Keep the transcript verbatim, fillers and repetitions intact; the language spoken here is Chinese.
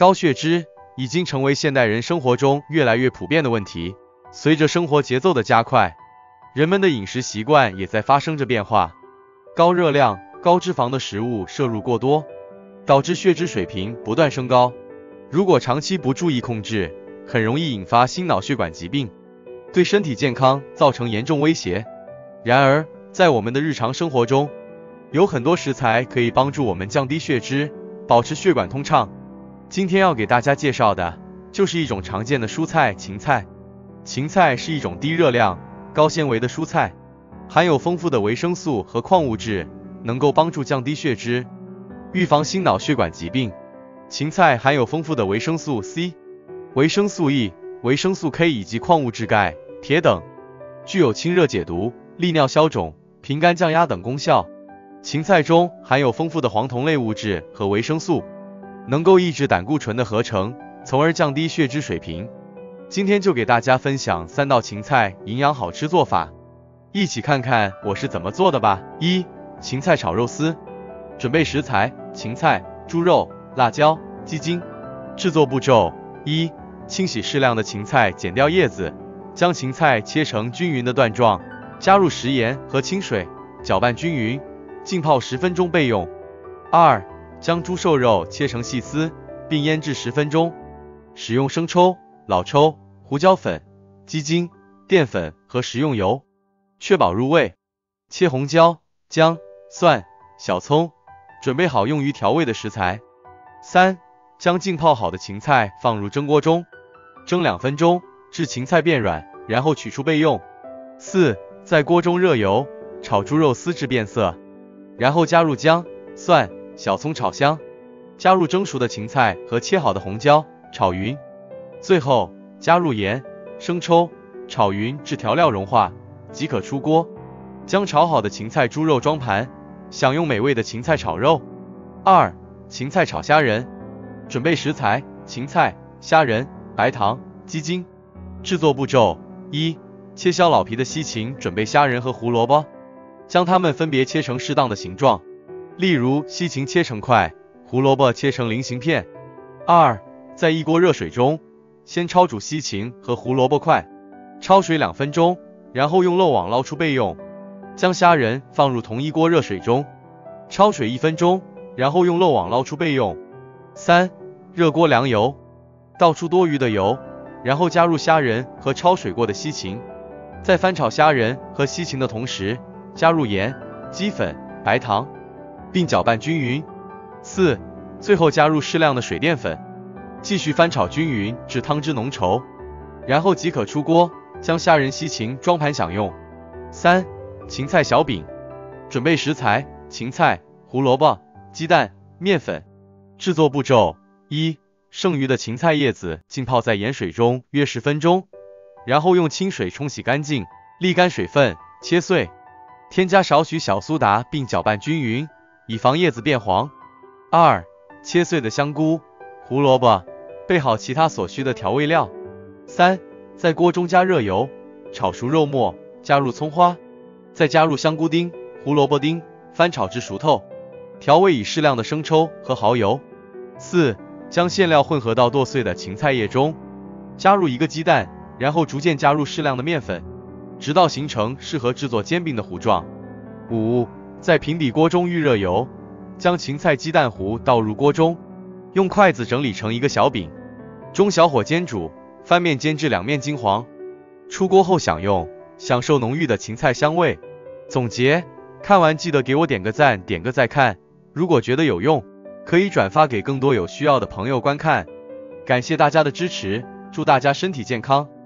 高血脂已经成为现代人生活中越来越普遍的问题。随着生活节奏的加快，人们的饮食习惯也在发生着变化。高热量、高脂肪的食物摄入过多，导致血脂水平不断升高。如果长期不注意控制，很容易引发心脑血管疾病，对身体健康造成严重威胁。然而，在我们的日常生活中，有很多食材可以帮助我们降低血脂，保持血管通畅。今天要给大家介绍的就是一种常见的蔬菜——芹菜。芹菜是一种低热量、高纤维的蔬菜，含有丰富的维生素和矿物质，能够帮助降低血脂，预防心脑血管疾病。芹菜含有丰富的维生素 C、维生素 E、维生素 K 以及矿物质钙、铁等，具有清热解毒、利尿消肿、平肝降压等功效。芹菜中含有丰富的黄酮类物质和维生素，能够抑制胆固醇的合成，从而降低血脂水平。今天就给大家分享三道芹菜营养好吃做法，一起看看我是怎么做的吧。一、芹菜炒肉丝。准备食材：芹菜、猪肉、辣椒、鸡精。制作步骤：一、清洗适量的芹菜，剪掉叶子，将芹菜切成均匀的段状，加入食盐和清水，搅拌均匀，浸泡十分钟备用。二、将猪瘦肉切成细丝，并腌制十分钟，使用生抽、老抽、胡椒粉、鸡精、淀粉和食用油，确保入味。切红椒、姜、蒜、小葱，准备好用于调味的食材。三、将浸泡好的芹菜放入蒸锅中，蒸两分钟，至芹菜变软，然后取出备用。四、在锅中热油，炒猪肉丝至变色，然后加入姜、蒜、小葱炒香，加入蒸熟的芹菜和切好的红椒，炒匀。最后加入盐、生抽，炒匀至调料融化，即可出锅。将炒好的芹菜猪肉装盘，享用美味的芹菜炒肉。二、芹菜炒虾仁。准备食材：芹菜、虾仁、白糖、鸡精。制作步骤：一、切削老皮的西芹，准备虾仁和胡萝卜，将它们分别切成适当的形状，例如西芹切成块，胡萝卜切成菱形片。二、在一锅热水中，先焯煮西芹和胡萝卜块，焯水两分钟，然后用漏网捞出备用。将虾仁放入同一锅热水中，焯水一分钟，然后用漏网捞出备用。三、热锅凉油，倒出多余的油，然后加入虾仁和焯水过的西芹，在翻炒虾仁和西芹的同时，加入盐、鸡粉、白糖，并搅拌均匀。四、最后加入适量的水淀粉，继续翻炒均匀至汤汁浓稠，然后即可出锅，将虾仁、西芹装盘享用。三、芹菜小饼。准备食材：芹菜、胡萝卜、鸡蛋、面粉。制作步骤：一、剩余的芹菜叶子浸泡在盐水中约十分钟，然后用清水冲洗干净，沥干水分，切碎，添加少许小苏打并搅拌均匀，以防叶子变黄。二、切碎的香菇、胡萝卜，备好其他所需的调味料。三、在锅中加热油，炒熟肉末，加入葱花，再加入香菇丁、胡萝卜丁，翻炒至熟透，调味以适量的生抽和蚝油。四、将馅料混合到剁碎的芹菜叶中，加入一个鸡蛋，然后逐渐加入适量的面粉，直到形成适合制作煎饼的糊状。五、在平底锅中预热油，将芹菜鸡蛋糊倒入锅中，用筷子整理成一个小饼，中小火煎煮，翻面煎至两面金黄。出锅后享用，享受浓郁的芹菜香味。总结：看完记得给我点个赞，点个再看。如果觉得有用，可以转发给更多有需要的朋友观看。感谢大家的支持，祝大家身体健康。